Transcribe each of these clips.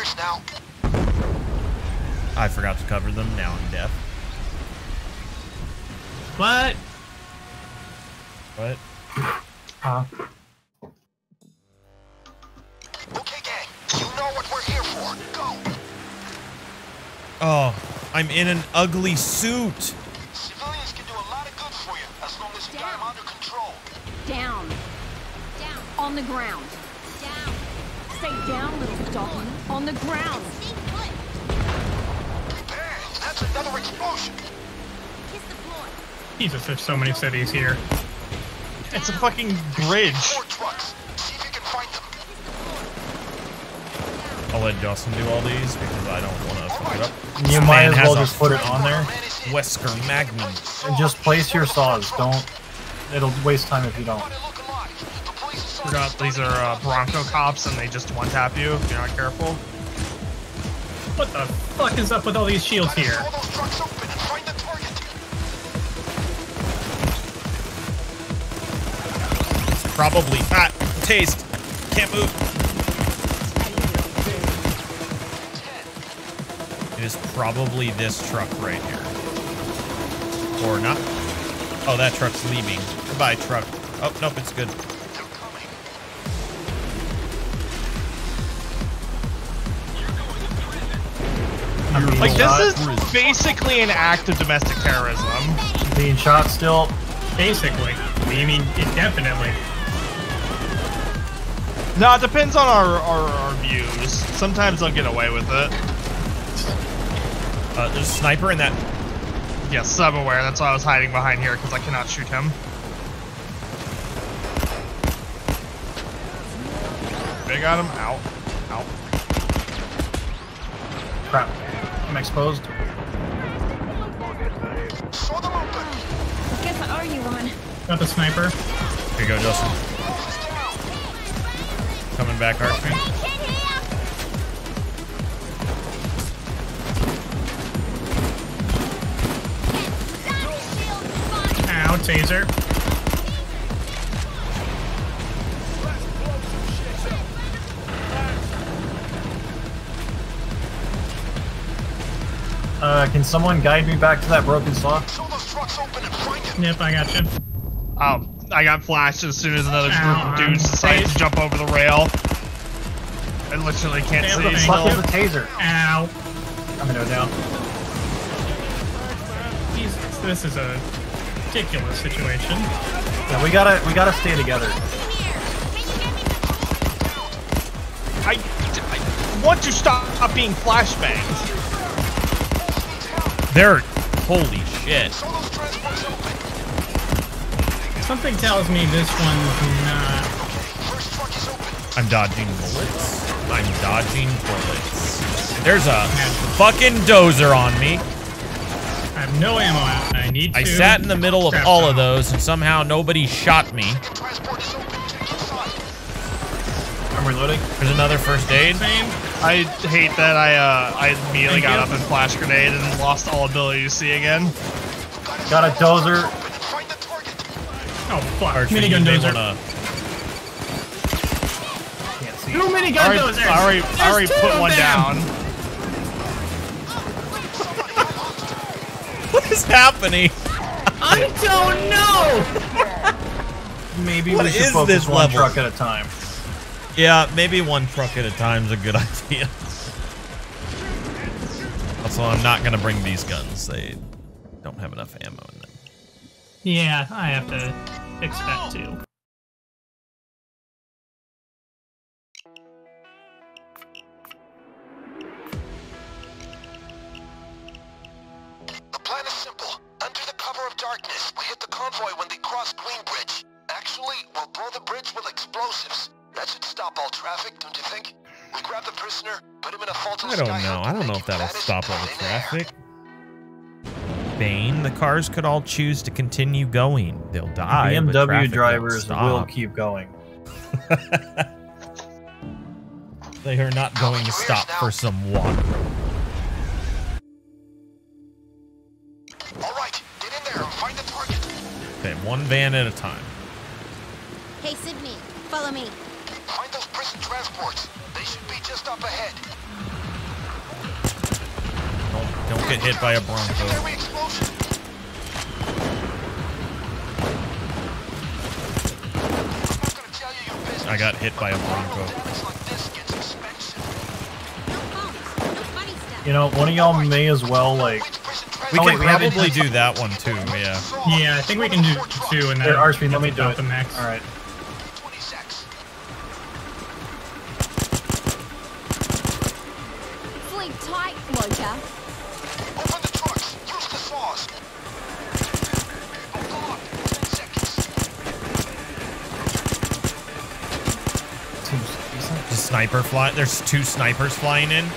ears now. I forgot to cover them. Now I'm deaf. What? What? Okay, gang. You know what we're here for. Go. Oh, I'm in an ugly suit. Civilians can do a lot of good for you as long as you got them under control. Down. Down. On the ground. Down. Stay down, little doggy. On the ground. Stay put. Bang! That's another explosion. Kiss the floor. Jesus, there's so many cities here. It's a fucking bridge. 4 trucks. See if you can find them. I'll let Justin do all these because I don't want to fuck it up. You This might man as has well a just put it on there. Wesker Magnum. And just place your saws. Don't. It'll waste time if you don't. Forgot these are Bronco cops and they just one tap you if you're not careful. What the fuck is up with all these shields here? All those trucks open and find the target. Probably. Ah, taste. Can't move. It is probably this truck right here. Or not. Oh, that truck's leaving. Goodbye, truck. Oh, nope, it's good. Like, this is basically an act of domestic terrorism. Being shot still. Basically. I mean, definitely. No, it depends on our views. Sometimes they'll get away with it. There's a sniper in that. Yes, I'm aware. That's why I was hiding behind here, because I cannot shoot him. They got him. Out. Out. Crap. I'm exposed. Saw them open. Guess what are you on? Got the sniper. Here you go, Justin. Coming back, Archie. Ow, taser. Can someone guide me back to that broken saw? Saw those trucks open and find them. Yep, I got you. Oh, I got flashed as soon as another group of dudes decided to jump over the rail. I literally can't see. Fuck is the taser? Ow. I'm gonna go down. Jesus, this is a ridiculous situation. Yeah, we gotta stay together. I want to stop being flashbangs. They're holy shit. Saw those transports open. Something tells me this one's not. First truck is open. I'm dodging bullets. I'm dodging bullets. There's a fucking dozer on me. I have no ammo. I need to. I sat in the middle of Crap, all no. of those, and somehow nobody shot me. Transport is open. Take inside. I'm reloading. There's another first aid. Same. I hate that I immediately Thank got you. up and flash grenade and lost all ability to see again. Got a dozer. Open and find the target. Oh fuck. Archie, you Minigun may dozer. wanna- Can't see. Two minigun dozers. I already There's two put of one them. down. What is happening? I don't know. Maybe What we should is focus this one level? truck at a time. Yeah, maybe one truck at a time is a good idea. Also, I'm not gonna bring these guns. They don't have enough ammo in them. Yeah, I have to expect to. The plan is simple. Under the cover of darkness, we hit the convoy when they cross Greenbridge. Actually, we'll blow the bridge with explosives. That should stop all traffic, don't you think? We grab the prisoner, put him in a Fulton I don't Skyhook, know. I don't and know they if that'll can vanish stop all the into thin air. traffic. Bane, the cars could all choose to continue going. They'll die. but BMW traffic drivers won't will stop. keep going. They are not going to stop for some water. All right, get in there and find the target. Okay, one van at a time. Hey, Sydney, follow me. Find those prison transports. They should be just up ahead. Don't get hit by a Bronco. Secondary explosion. I'm not gonna tell you your business. I got hit by a Bronco. Damage like this gets expensive. No phones, no funny stuff. You know, one of y'all may as well, like... We Oh, can wait, we haven't- probably do that one too, yeah. Yeah, I think we can do 2 and then Here, RSP, let me do about it. the max. Alright. 20 secs. Sleep tight, Loka. Open the trucks. Use the saws. Buckle up. 10 seconds. Seems decent. The sniper fly. There's 2 snipers flying in.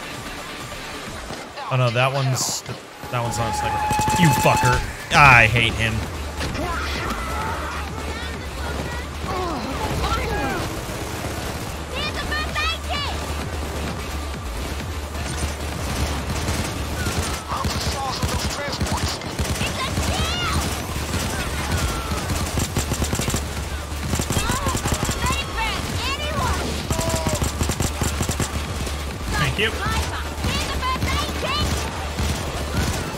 Oh no, that one's not a sniper. You fucker! I hate him. Here's a first aid kit. Mount the saws on those transports. It's a shield. Sniper, anyone? Thank you. Sniper, here's a first aid kit.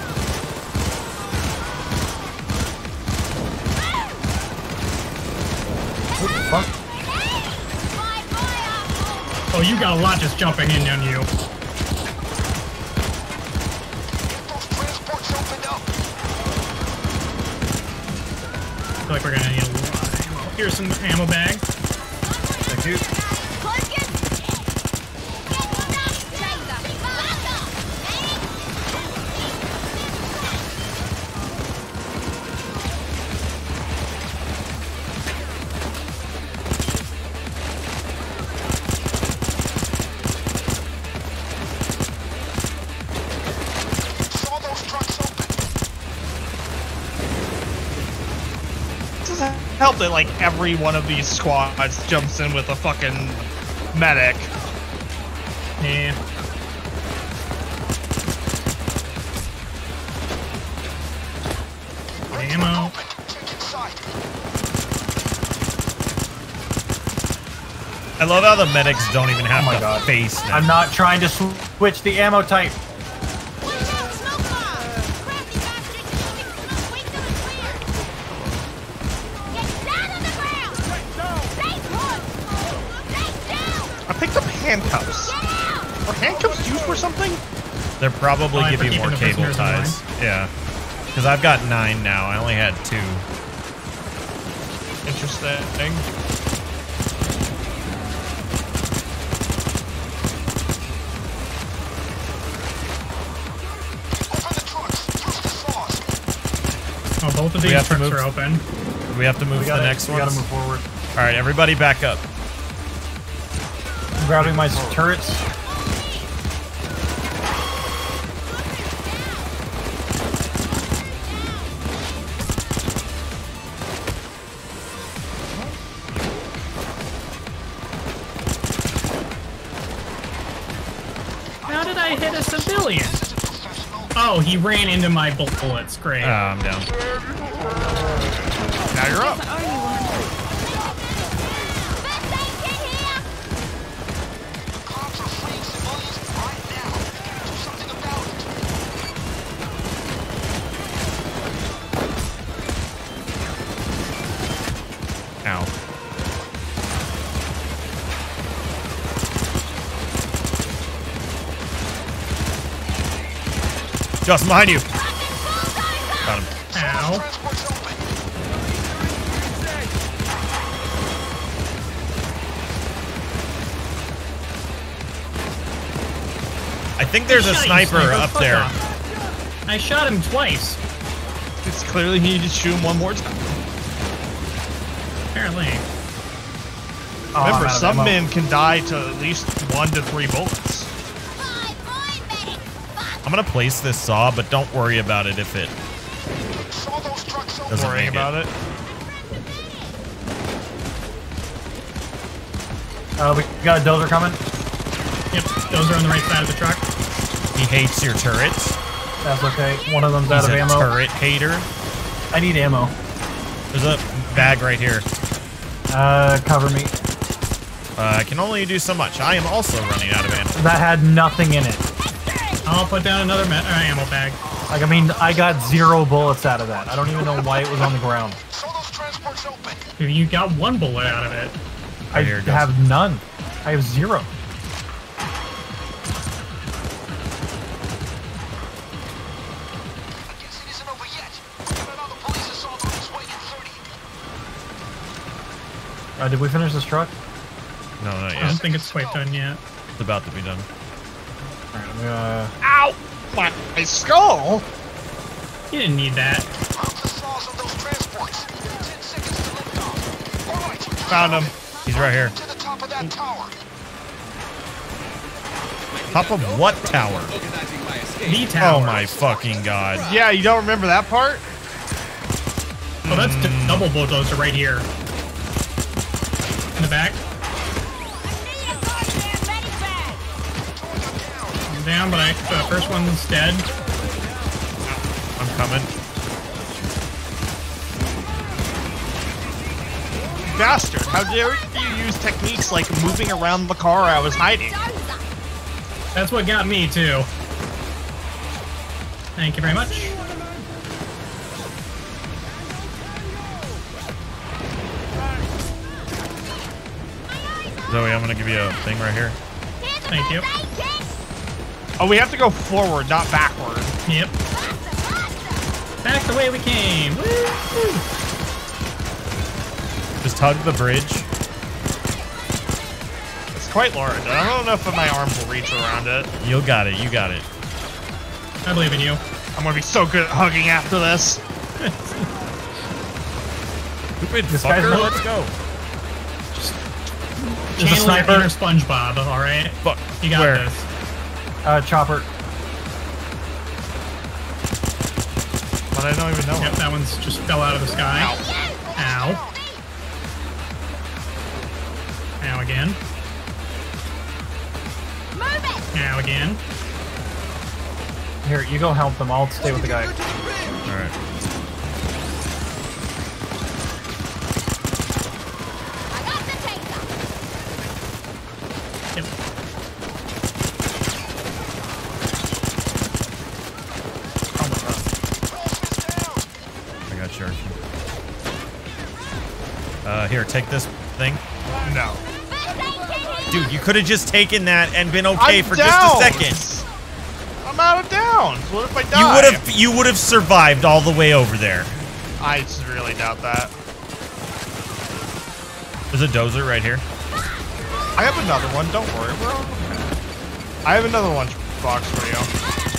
What the fuck? Fly, fire. Oh, you got a lot just jumping in on you. Get those transports opened up. I feel like we're gonna need a lot of ammo. Here's some ammo bag. Thank you. Cloaking. Get stuck, Taser. Back up. Saw those trucks open. Doesn't help that like every one of these squads jumps in with a fucking medic. Yeah. Ammo. Open. Check inside. I love how the medics don't even have Oh my to God. face them. I'm not trying to switch the ammo type. Watch out, smoke bomb. Crafty bastard. Wait till it's clear. Get down on the ground. Stay put. Stay down. I picked up handcuffs. Get out. Are handcuffs used for something? They'll probably Oh, give for you more keeping the cable prisoners in ties. Yeah. Because I've got 9 now. I only had 2. Interesting. Open the trucks. Use the saws. Oh, both of We these have to trucks move. are open. We have to move We to gotta, the next we one. gotta move forward. All right, everybody back up. I'm grabbing my turrets. How did I hit a civilian? This is a professional. Oh, he ran into my bullets. Great. I'm down. Now you're up. First aid kit here. The cops are freeing civilians right now. Do something about it. Ow. Justin, behind you. Got him. Ow. Transports open. I think there's a Shut you, sniper up Fuck there. off. I shot him twice. It's clearly he needs to shoot him one more time. Apparently. Oh, I'm Remember, out of some ammo. men can die to at least 1 to 3 bullets. I'm gonna place this saw, but don't worry about it if it Saw those trucks open. doesn't Worrying make about it. We got a dozer coming. Yep, those are on the right side of the truck. He hates your turrets. That's okay. One of them's He's out of a ammo. turret hater. I need ammo. There's a bag right here. Cover me. I can only do so much. I am also running out of ammo. That had nothing in it. I'll put down another ammo bag. Like, I mean, I got 0 bullets out of that. I don't even know why it was on the ground. So those transports open. You got 1 bullet out of it. I Here it goes. have none. I have 0. I guess it isn't over yet. But now the police assault on its way in 30. Did we finish this truck? No, not I don't yet. think it's quite done yet. It's about to be done. Alright, I'm gonna... Ow! My skull! You didn't need that. Mount the saws on those transports. 10 seconds to lift off. All right. Found him. He's right here. To the top of that tower. Top of what tower? The tower. Oh my fucking god. Yeah, you don't remember that part? Oh, that's double bulldozer right here. In the back. I'm down, but the first one's dead. I'm coming. Bastard, how dare you use techniques like moving around the car I was hiding? That's what got me, too. Thank you very much. Zoe, I'm gonna give you a thing right here. Thank you. Oh, we have to go forward, not backward. Yep. Back the way we came. Woo! Just hug the bridge. It's quite large. I don't know if my arms will reach around it. You got it. You got it. I believe in you. I'm gonna be so good at hugging after this. Stupid This guy's fucker. not- Let's go. There's a Channel your sniper. inner SpongeBob, alright? Fuck. You got Where? this. Chopper. But I don't even know. Yep, that one's just fell out of the sky. Ow. Ow again. Ow again. Here, you go help them. I'll stay with the guy. All right. Yep. Oh my god. I got you. Here, take this thing. No. Dude, you could have just taken that and been okay I'm for down. just a second. I'm out of downs. What if I die? You would have survived all the way over there. I just really doubt that. There's a dozer right here. I have another one. Don't worry, bro. I have another lunch box for you.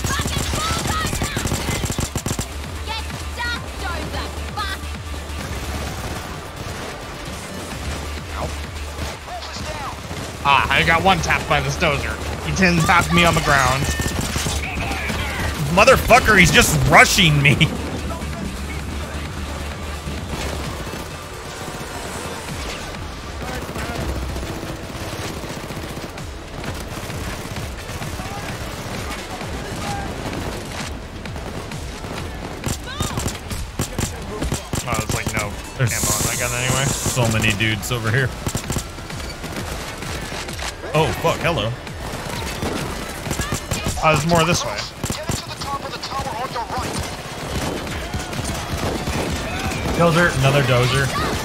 Ah, I got one tapped by this dozer. He 10 tapped me on the ground. Motherfucker, he's just rushing me. Oh, there's like no There's ammo on that gun anyway. So many dudes over here. Oh, fuck, hello. Oh, there's more this way. Get to the top of the tower on your right. Dozer. Another dozer.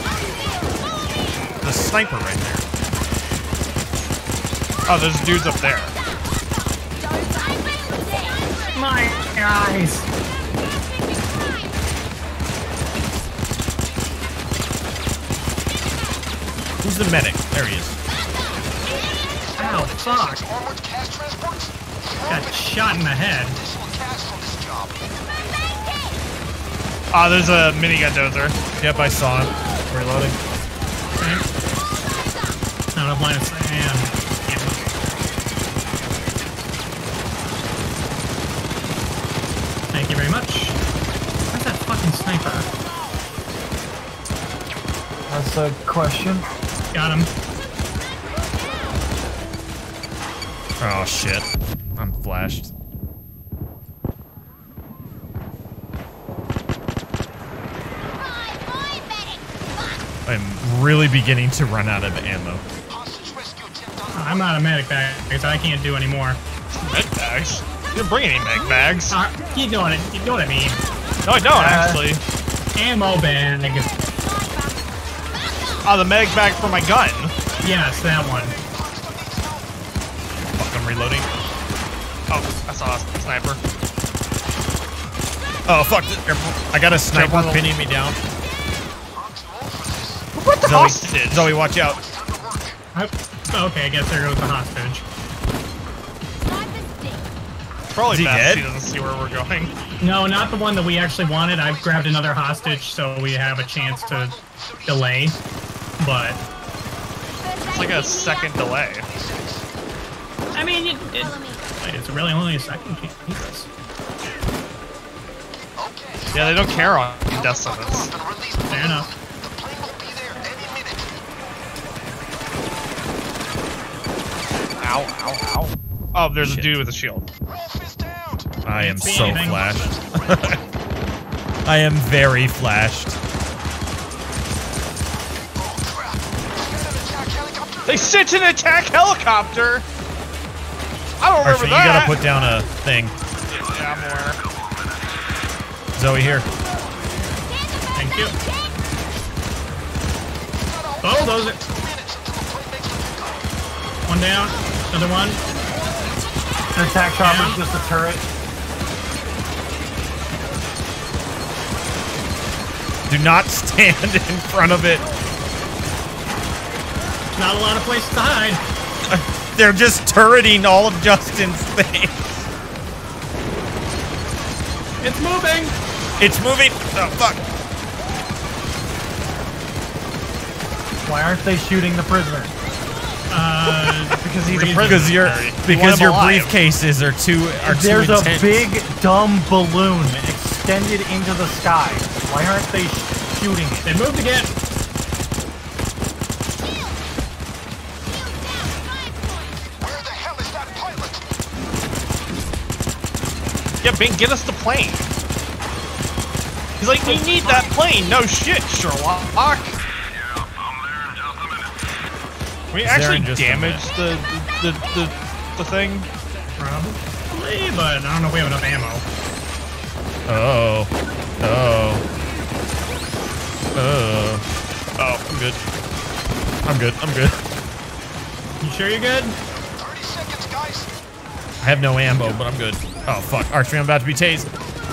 The sniper right there. Oh, there's dudes up there. My eyes. Who's the medic? There he is. Ow, fuck. Armored cash transports? Got shot in the head. Additional cash from this job. Oh, there's a minigun dozer. Yep, I saw him. Reloading. Okay. Not enough line of sight. Yeah. Thank you very much. Where's that fucking sniper? That's a question. Got him. Oh, shit. I'm flashed. I'm really beginning to run out of ammo. Hostage rescue attempt on I'm out of medic bags. I can't do any more. Med bags. You didn't bring any mag bags. You know what I mean. No, I don't actually. Ammo bag. Oh, the mag bag for my gun. Yes, that one. Fuck, I'm reloading. Oh, I saw a sniper. Oh, fuck. I got a sniper Careful. pinning me down. What the hostage? Zoe, watch out. Okay, I guess there goes the hostage. Probably Is he best dead? he doesn't see where we're going. No, not the one that we actually wanted. I've grabbed another hostage, so we have a chance to delay. But It's like a second delay. I mean, it's really only a second. Jesus. Yeah, they don't care on death sentence. Fair enough. The plane will be there any minute. Ow, ow, ow. Oh, there's a dude with a shield. Rolf is down. I am Can't see so anything. flashed. I am very flashed. Oh crap. There's an attack helicopter. They sent an attack helicopter! I don't remember Archie, you that! gotta put down a thing. Yeah, I'm aware. Zoe, here. Thank you. Oh, those are... 2 minutes until the plane makes the pickup. One down. Another one. An attack chopper's just a turret. Do not stand in front of it. Not a lot of places to hide. They're just turreting all of Justin's things. It's moving. It's moving. Oh, fuck. Why aren't they shooting the prisoner? Because he's a Reason. prisoner. Because your alive. briefcases are too There's a intense. big, dumb balloon extended into the sky. Why aren't they shooting it? They moved again. Where the hell is that pilot? Yeah, Bing, get us the plane. He's like, we need that plane. No shit, Sherlock. We actually in just a damaged the thing. Probably, but I don't know if we have enough ammo. Oh. Oh. Oh. Oh, I'm good. I'm good. I'm good. You sure you're good? 30 seconds, guys. I have no ammo, but I'm good. Oh, fuck. Archie, I'm about to be tased.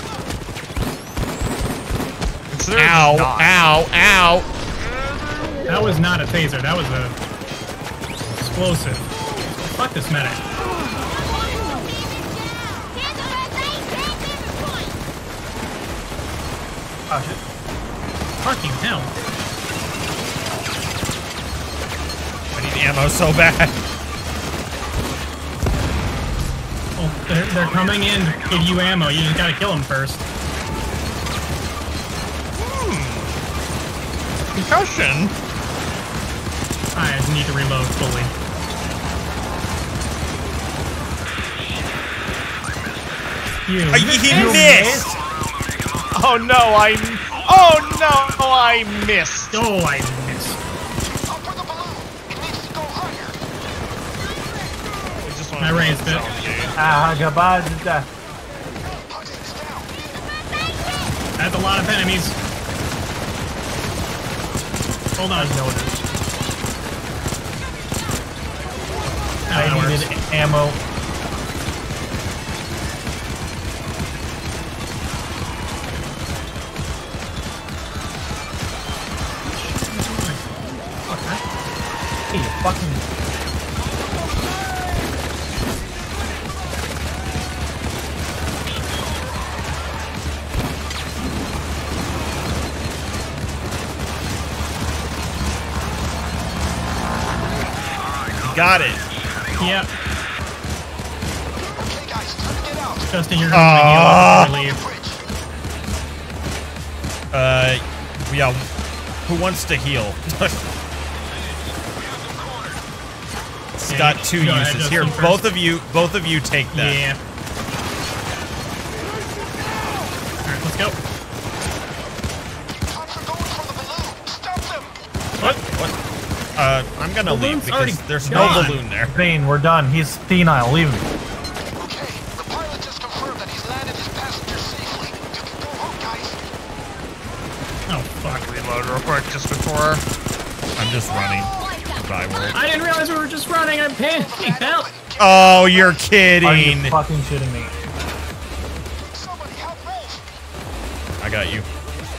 Consider it's Ow. not. Ow. Ow. That was not a taser. That was a explosive. Fuck this medic. Oh, shit. Fucking hell. I need ammo so bad. Oh, they're coming in to give you ammo. You just gotta kill them first. Concussion. I just need to reload fully. You He missed. Oh no, I missed. Oh, I missed. Up with the balloon. It needs to go higher. I just I raised it. Ah, gabada. Hudson's down. That's a lot of enemies. Hold on. I needed ammo. Hey, you fucking. Got it. Yep. Okay, guys, time to get out. Justin, you're going to heal before we leave. Bridge. Yeah. Who wants to heal? It's got two Go ahead, uses. Justin, Here, first. both of you take that. Yeah. Alright, let's go. Cops are going for the balloon. Stop them. What? I'm gonna Balloon's leave already because there's gone. no balloon there. Vane, we're done. He's senile. Leave him. Okay, the pilot just reload real quick just before. I'm just running. Goodbye, world. I didn't realize we were just running. I'm panicking. Help! Oh, you're Are kidding. you fucking shitting me? Somebody help Wolf! I got you.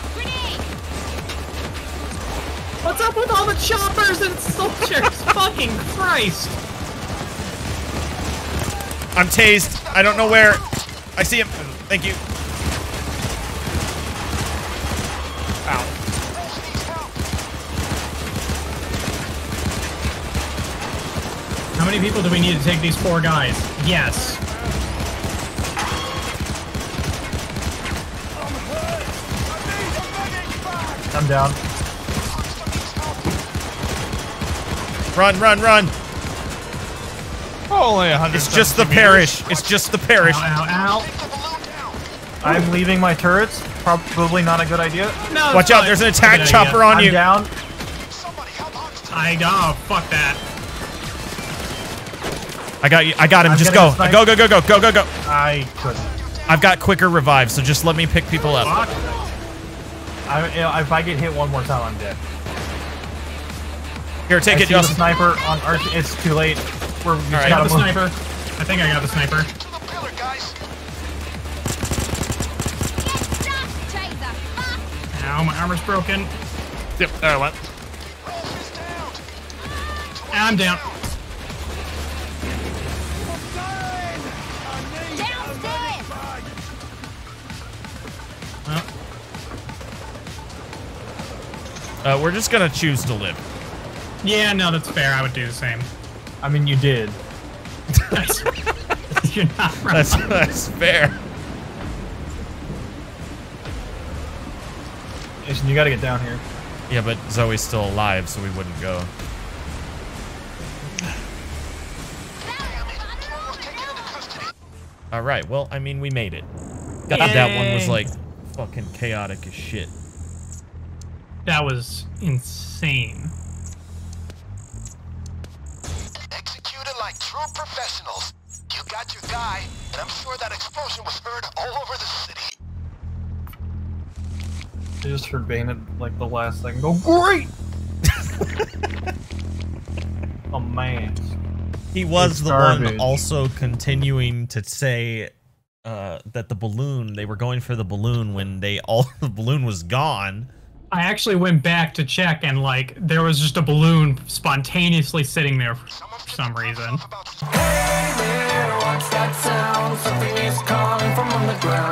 What's up with all the choppers and soldiers? Fucking Christ! I'm tased. I don't know where. I see him. Thank you. Ow. How many people do we need to take these 4 guys? Yes. I'm down. Run, run, run. Only 100. It's just the parish. It's just the parish. Ow, ow, I'm leaving my turrets. Probably not a good idea. ow. No, Watch out, there's an attack chopper on I'm you. down. Oh, fuck that. I got you. I got him. I'm Just getting go. a snipe. Go, go, go, go, go, go, go. I couldn't. I've got quicker revive, so just let me pick people up. Fuck. If I get hit one more time, I'm dead. Here, take I it, see the Justin. sniper on Arch. It's too late. We're right. I got the sniper. I think I got the sniper. To the pillar, guys! Ow, my armor's broken. Yep, there I went. Wolf is down! I'm down. Well, We're just gonna choose to live. yeah, no, that's fair. I would do the same. I mean, you did. You're not wrong. That's fair. Jason, you gotta get down here. Yeah, but Zoe's still alive, so we wouldn't go. All right. Well, I mean, we made it. God, that one was Yay. like fucking chaotic as shit. That was insane. Executed like true professionals. You got your guy, and I'm sure that explosion was heard all over the city. I just heard Bane at like the last second go, great! Oh man. He was It's the garbage. one also continuing to say that the balloon, they were going for the balloon when the balloon was gone. I actually went back to check and like there was just a balloon spontaneously sitting there for some reason. About Hey there, what's that sound? Something is calling from underground.